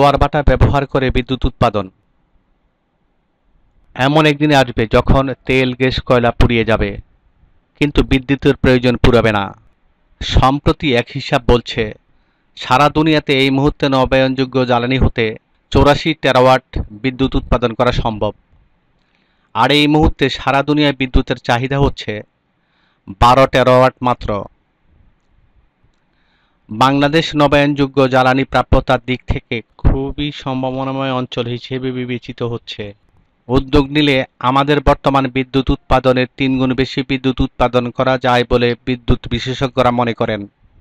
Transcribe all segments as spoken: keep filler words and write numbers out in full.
জোয়ার ভাটা ব্যবহার করে বিদ্যুৎ উৎপাদন। এমন একদিন আসবে যখন তেল, গ্যাস, কয়লা ফুরিয়ে যাবে, কিন্তু বিদ্যুতের প্রয়োজন পুরাবে না। সম্প্রতি এক হিসাব বলছে, সারা দুনিয়াতে এই মুহূর্তে নবায়নযোগ্য জ্বালানি হতে চৌরাশি টেরাওয়াট বিদ্যুৎ উৎপাদন করা সম্ভব। আর এই মুহূর্তে সারা দুনিয়ায় বিদ্যুতের চাহিদা হচ্ছে বারো টেরাওয়াট মাত্র। বাংলাদেশ নবায়নযোগ্য জ্বালানি প্রাপ্যতার দিক থেকে খুবই সম্ভাবনাময় অঞ্চল হিসেবে বিবেচিত হচ্ছে। উদ্যোগ নিলে আমাদের বর্তমান বিদ্যুৎ উৎপাদনের তিনগুণ বেশি বিদ্যুৎ উৎপাদন করা যায় বলে বিদ্যুৎ বিশেষজ্ঞরা মনে করেন।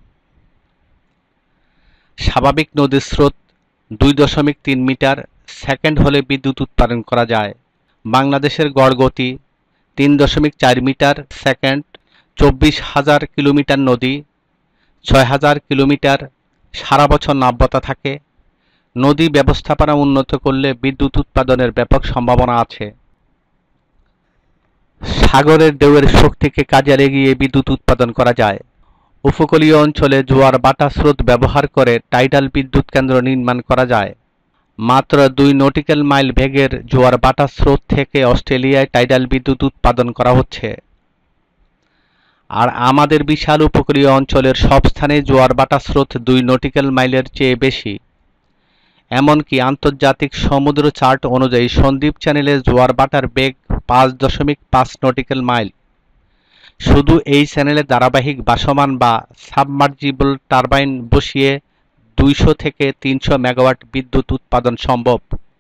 স্বাভাবিক নদীর স্রোত দুই দশমিক তিন মিটার সেকেন্ড হলে বিদ্যুৎ উৎপাদন করা যায়। বাংলাদেশের গড় গতি তিন দশমিক চার মিটার সেকেন্ড, চব্বিশ হাজার কিলোমিটার নদী, ছয় হাজার কিলোমিটার সারা বছর নাব্যতা থাকে। নদী ব্যবস্থাপনা উন্নত করলে বিদ্যুৎ উৎপাদনের ব্যাপক সম্ভাবনা আছে। সাগরের ঢেউয়ের শক্তিকে কাজে লাগিয়ে বিদ্যুৎ উৎপাদন করা যায়। উপকূলীয় অঞ্চলে জোয়ার ভাটা স্রোত ব্যবহার করে টাইডাল বিদ্যুৎ কেন্দ্র নির্মাণ করা যায়। মাত্র দুই নটিক্যাল মাইল বেগের জোয়ার ভাটা স্রোত থেকে অস্ট্রেলিয়ায় টাইডাল বিদ্যুৎ উৎপাদন করা হচ্ছে। আর আমাদের বিশাল উপকূলীয় অঞ্চলের সব স্থানে জোয়ার ভাটা স্রোত দুই নটিক্যাল মাইলের চেয়ে বেশি। এমনকি আন্তর্জাতিক সমুদ্র চার্ট অনুযায়ী সন্দ্বীপ চ্যানেলে জোয়ার ভাটার বেগ পাঁচ দশমিক পাঁচ নটিক্যাল মাইল। শুধু এই চ্যানেলে ধারাবাহিক ভাসমান বা সাবমার্জিবল টারবাইন বসিয়ে দুইশো থেকে তিনশো মেগাওয়াট বিদ্যুৎ উৎপাদন সম্ভব।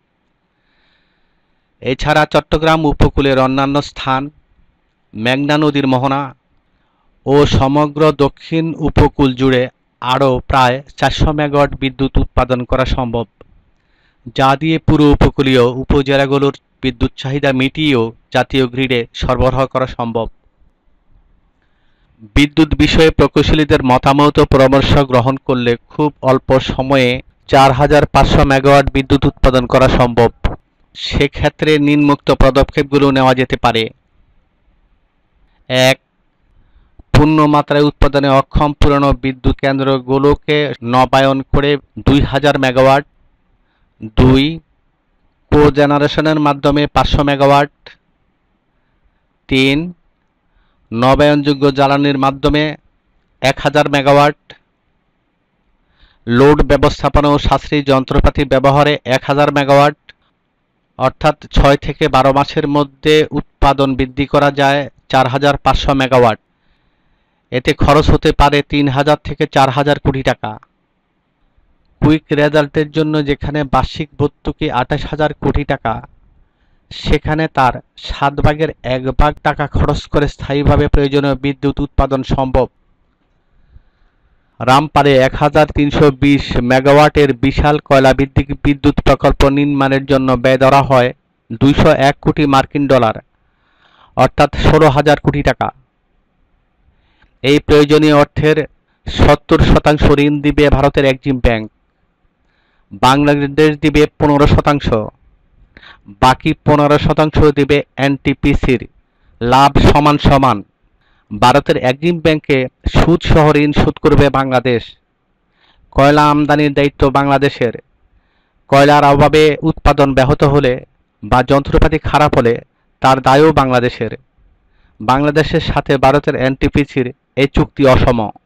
এছাড়া চট্টগ্রাম উপকূলের অন্যান্য স্থান, মেঘনা নদীর মোহনা ও সমগ্র দক্ষিণ উপকূল জুড়ে আরও প্রায় চারশো মেগাওয়াট বিদ্যুৎ উৎপাদন করা সম্ভব, যা দিয়ে পুরো উপকূলীয় উপজেলাগুলোর বিদ্যুৎ চাহিদা মিটিয়েও জাতীয় গ্রিডে সরবরাহ করা সম্ভব। বিদ্যুৎ বিষয়ে প্রকৌশলীদের মতামত ও পরামর্শ গ্রহণ করলে খুব অল্প সময়ে চার হাজার পাঁচশো মেগাওয়াট বিদ্যুৎ উৎপাদন করা সম্ভব। সেক্ষেত্রে নিম্নোক্ত পদক্ষেপগুলো নেওয়া যেতে পারে। এক, পূর্ণ মাত্রায় উৎপাদনে অক্ষম পুরনো বিদ্যুৎ কেন্দ্রগুলোকে নবায়ন করে দুই হাজার মেগাওয়াট। দুই, কো জেনারেশনের মাধ্যমে পাঁচশো মেগাওয়াট। তিন, নবায়নযোগ্য জ্বালানির মাধ্যমে এক হাজার মেগাওয়াট। লোড ব্যবস্থাপনা ও সাশ্রয়ী যন্ত্রপাতি ব্যবহারে এক হাজার মেগাওয়াট, অর্থাৎ ছয় থেকে বারো মাসের মধ্যে উৎপাদন বৃদ্ধি করা যায় চার হাজার পাঁচশো মেগাওয়াট। এতে খরচ হতে পারে তিন হাজার থেকে চার হাজার কোটি টাকা। কুইক রেজাল্টের জন্য যেখানে বার্ষিক ভর্তুকি আঠাশ হাজার কোটি টাকা, সেখানে তার সাত ভাগের এক ভাগ টাকা খরচ করে স্থায়ীভাবে প্রয়োজনীয় বিদ্যুৎ উৎপাদন সম্ভব। রামপারে এক হাজার তিনশো বিশ মেগাওয়াটের বিশাল কয়লা ভিত্তিক বিদ্যুৎ প্রকল্প নির্মাণের জন্য ব্যয় ধরা হয় দুইশো এক কোটি মার্কিন ডলার, অর্থাৎ ষোলো হাজার কোটি টাকা। এই প্রয়োজনীয় অর্থের সত্তর শতাংশ ঋণ দিবে ভারতের এক্সিম ব্যাংক, বাংলাদেশ দিবে পনেরো শতাংশ, বাকি পনেরো শতাংশ দিবে এনটিপিসির। লাভ সমান সমান। ভারতের এক্সিম ব্যাংকে সুদ সহ ঋণ শোধ করবে বাংলাদেশ। কয়লা আমদানির দায়িত্ব বাংলাদেশের। কয়লার অভাবে উৎপাদন ব্যাহত হলে বা যন্ত্রপাতি খারাপ হলে তার দায়ও বাংলাদেশের। বাংলাদেশের সাথে ভারতের এনটিপিসির এই চুক্তি অসম।